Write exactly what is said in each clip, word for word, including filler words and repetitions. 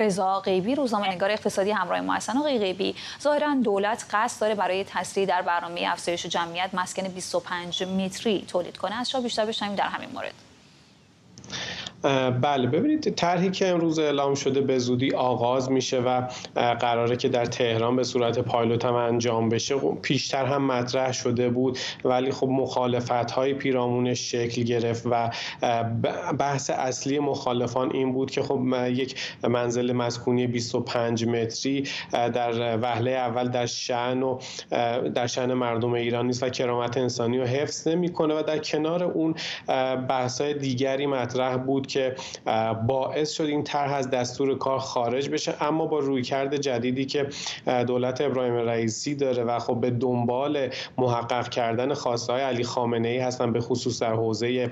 رضا غیبی، روزنامه‌نگار اقتصادی همراه ما هستن. آقای غیبی، ظاهراً دولت قصد داره برای تسریع در برنامه افزایش جمعیت مسکن بیست و پنج متری تولید کنه. از شما بیشتر بشنویم در همین مورد. بله، ببینید طرحی که امروز اعلام شده به زودی آغاز میشه و قراره که در تهران به صورت پایلوت هم انجام بشه. پیشتر هم مطرح شده بود ولی خب مخالفت‌های پیرامونش شکل گرفت و بحث اصلی مخالفان این بود که خب یک منزل مسکونی بیست و پنج متری در وهله اول در شأن و در شأن مردم ایران نیست و کرامت انسانی رو حفظ نمی‌کنه و در کنار اون بحث‌های دیگری مطرح بود که باعث شد این طرح از دستور کار خارج بشه، اما با رویکرد جدیدی که دولت ابراهیم رئیسی داره و خب به دنبال محقق کردن خواسته‌های علی خامنه‌ای هستن، به خصوص در حوزه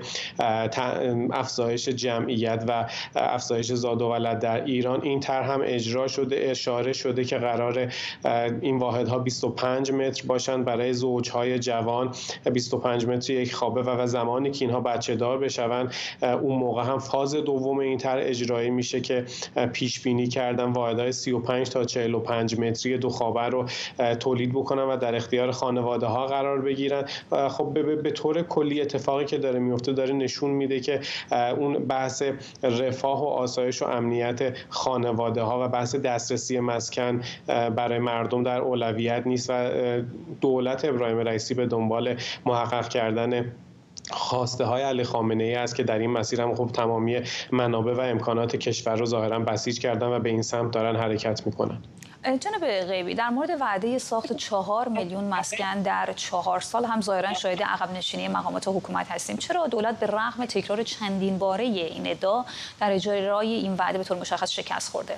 افزایش جمعیت و افزایش زاد و ولد در ایران، این طرح هم اجرا شده. اشاره شده که قرار این واحدها بیست و پنج متر باشن برای زوجهای جوان، بیست و پنج متر یک خوابه و زمانی که اینها بچه دار بشون اون موقع هم فاز دوم این طرح اجرایی میشه که پیش بینی کردن واحدهای سی و پنج تا چهل و پنج متری دو خوابه رو تولید بکنن و در اختیار خانواده ها قرار بگیرن. خب به طور کلی اتفاقی که داره میفته داره نشون میده که اون بحث رفاه و آسایش و امنیت خانواده ها و بحث دسترسی مسکن برای مردم در اولویت نیست و دولت ابراهیم رئیسی به دنبال محقق کردن خواسته های علی خامنه‌ای است که در این مسیر هم خب تمامی منابع و امکانات کشور رو ظاهرا بسیج کردن و به این سمت دارن حرکت میکنن. جناب غیبی، در مورد وعده ساخت چهار میلیون مسکن در چهار سال هم ظاهرا شاهد عقب نشینی مقامات حکومت هستیم. چرا دولت به رغم تکرار چندین باره این ادعا در اجرای این وعده به طور مشخص شکست خورده؟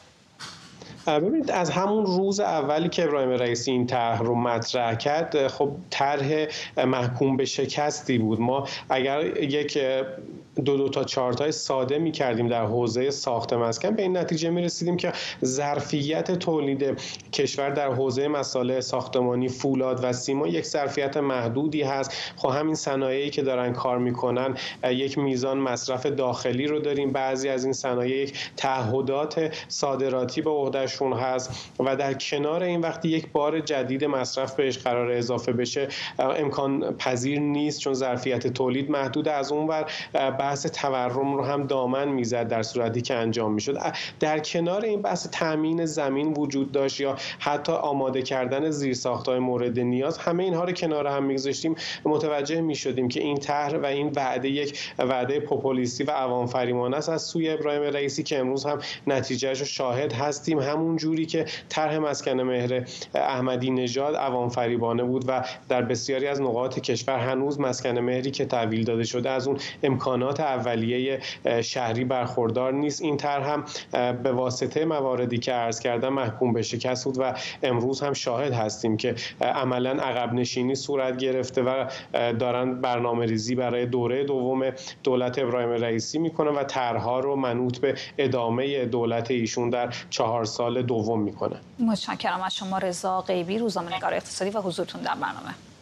ببینید، از همون روز اولی که ابراهیم رئیسی این طرح رو مطرح کرد، خب طرح محکوم به شکستی بود. ما اگر یک دو دو تا چارتای ساده می کردیم در حوزه ساخت مسکن، به این نتیجه می رسیدیم که ظرفیت تولید کشور در حوزه مصالح ساختمانی، فولاد و سیمان یک ظرفیت محدودی هست. خب همین صنایعی که دارن کار میکنن یک میزان مصرف داخلی رو داریم، بعضی از این صنایع یک تعهدات صادراتی به عهدهشون هست و در کنار این وقتی یک بار جدید مصرف بهش قرار اضافه بشه امکان پذیر نیست، چون ظرفیت تولید محدود. از اون ور بحث تورم رو هم دامن میزد در صورتی که انجام میشد. در کنار این بحث تامین زمین وجود داشت یا حتی آماده کردن زیرساخت‌های مورد نیاز. همه اینها رو کنار هم میگذاشتیم، متوجه میشدیم که این طرح و این وعده یک وعده پوپولیستی و عوام فریبانه است از سوی ابراهیم رئیسی که امروز هم نتیجهش رو شاهد هستیم. همون جوری که طرح مسکن مهر احمدی نژاد عوام فریبانه بود و در بسیاری از نقاط کشور هنوز مسکن مهری که تحویل داده شده از اون امکانات اولیه شهری برخوردار نیست، این طرح هم به واسطه مواردی که عرض کردم محکوم به شکست بود و امروز هم شاهد هستیم که عملاً عقب نشینی صورت گرفته و دارن برنامه‌ریزی برای دوره دوم دولت ابراهیم رئیسی میکنن و طرح‌ها رو منوط به ادامه دولت ایشون در چهار سال دوم میکنن. متشکرم از شما رضا غیبی، روزنامه‌نگار اقتصادی و حضورتون در برنامه.